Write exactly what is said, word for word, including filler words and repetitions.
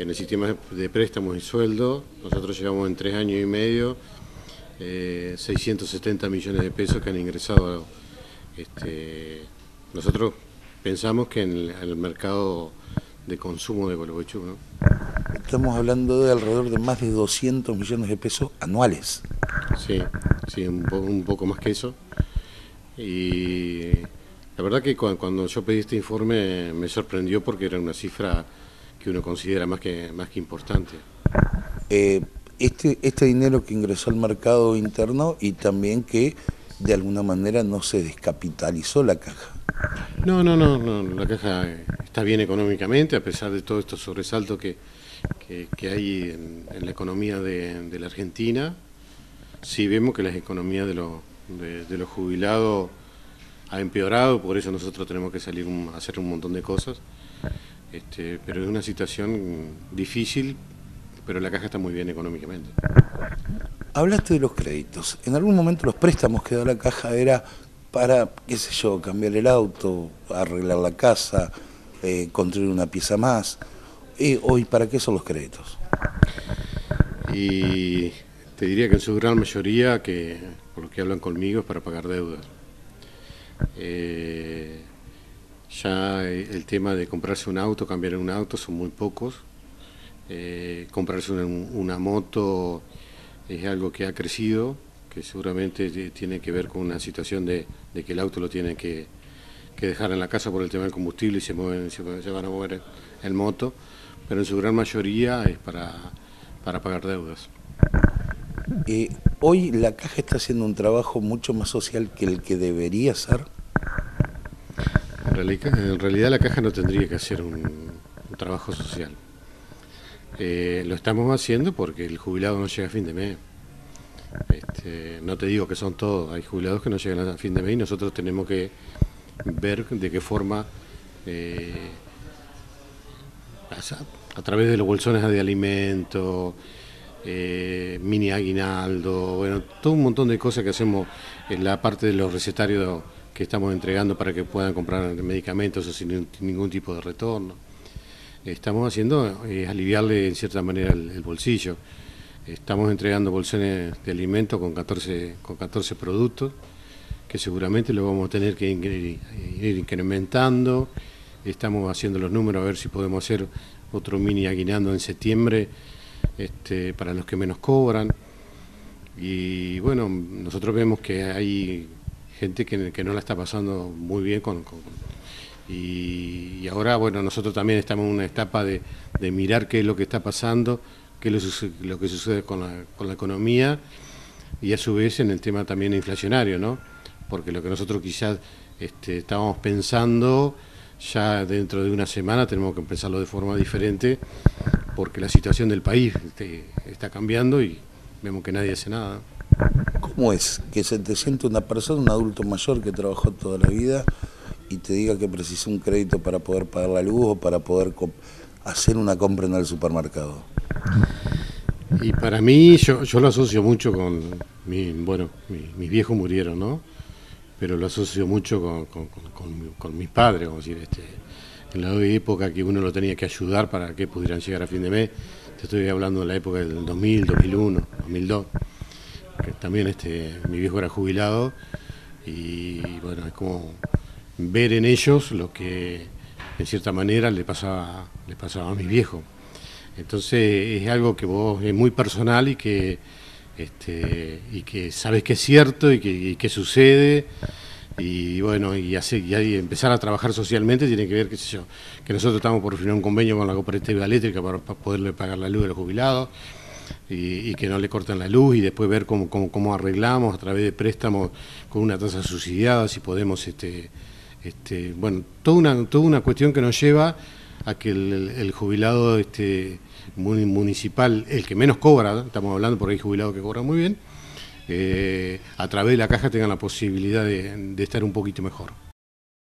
en el sistema de préstamos y sueldo, nosotros llevamos en tres años y medio eh, seiscientos setenta millones de pesos que han ingresado. Este, nosotros pensamos que en el, en el mercado de consumo de Gualeguaychú, ¿no? Estamos hablando de alrededor de más de doscientos millones de pesos anuales. Sí, sí, un, po un poco más que eso. Y la verdad que cuando yo pedí este informe me sorprendió porque era una cifra que uno considera más que, más que importante. Eh, este, este dinero que ingresó al mercado interno y también que de alguna manera no se descapitalizó la caja. No, no, no, no, la caja está bien económicamente a pesar de todos estos sobresaltos que, que, que hay en, en la economía de, de la Argentina. Sí vemos que la economía de, lo, de, de los jubilados ha empeorado, por eso nosotros tenemos que salir un, a hacer un montón de cosas. Este, pero es una situación difícil, pero la caja está muy bien económicamente. Hablaste de los créditos. En algún momento los préstamos que da la caja era para, qué sé yo, cambiar el auto, arreglar la casa, eh, construir una pieza más. Eh, hoy, ¿para qué son los créditos? Y te diría que en su gran mayoría, que por lo que hablan conmigo, es para pagar deudas. Eh, ya el tema de comprarse un auto, cambiar un auto, son muy pocos. Eh, comprarse una, una moto es algo que ha crecido, que seguramente tiene que ver con una situación de, de que el auto lo tiene que, que dejar en la casa por el tema del combustible y se, mueven, se, se van a mover en moto, pero en su gran mayoría es para, para pagar deudas. Eh, hoy la caja está haciendo un trabajo mucho más social que el que debería ser. En realidad, en realidad la caja no tendría que hacer un, un trabajo social. Eh, lo estamos haciendo porque el jubilado no llega a fin de mes. Este, no te digo que son todos, hay jubilados que no llegan a fin de mes y nosotros tenemos que ver de qué forma, eh, a, a través de los bolsones de alimentos, eh, mini aguinaldo, bueno, todo un montón de cosas que hacemos en la parte de los recetarios que estamos entregando para que puedan comprar medicamentos o sin ningún tipo de retorno. Estamos haciendo es eh, aliviarle en cierta manera el, el bolsillo. Estamos entregando bolsones de alimentos con catorce, con catorce productos que seguramente lo vamos a tener que ir incrementando. Estamos haciendo los números a ver si podemos hacer otro mini aguinaldo en septiembre este, para los que menos cobran. Y bueno, nosotros vemos que hay gente que, que no la está pasando muy bien con... con y, y ahora, bueno, nosotros también estamos en una etapa de, de mirar qué es lo que está pasando, qué es lo, lo que sucede con la, con la economía y a su vez en el tema también inflacionario, ¿no? Porque lo que nosotros quizás este, estábamos pensando, ya dentro de una semana tenemos que empezarlo de forma diferente porque la situación del país este, está cambiando y vemos que nadie hace nada. ¿Cómo es que se te siente una persona, un adulto mayor que trabajó toda la vida y te diga que precisa un crédito para poder pagar la luz o para poder hacer una compra en el supermercado? Y para mí, yo, yo lo asocio mucho con, mi, bueno, mi, mis viejos murieron, ¿no? Pero lo asocio mucho con, con, con, con, con mis padres, vamos a decir, este, en la época que uno lo tenía que ayudar para que pudieran llegar a fin de mes. Te estoy hablando de la época del dos mil, dos mil uno, dos mil dos, que también este, mi viejo era jubilado y bueno, es como ver en ellos lo que en cierta manera le pasaba, le pasaba a mi viejo. Entonces es algo que vos es muy personal y que este, y que sabes que es cierto y que, y que sucede y bueno y, hace, y empezar a trabajar socialmente tiene que ver qué sé yo, que nosotros estamos por firmar un convenio con la cooperativa eléctrica para, para poderle pagar la luz a los jubilados y, y que no le corten la luz y después ver cómo, cómo, cómo arreglamos a través de préstamos con una tasa subsidiada si podemos este, este, bueno, toda una, toda una cuestión que nos lleva a que el, el, el jubilado este, municipal, el que menos cobra, estamos hablando porque hay jubilados que cobran muy bien, eh, a través de la caja tengan la posibilidad de, de estar un poquito mejor.